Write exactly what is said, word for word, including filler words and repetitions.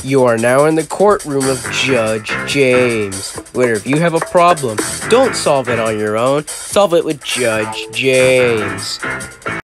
You are now in the courtroom of Judge James, where if you have a problem, don't solve it on your own, solve it with Judge James.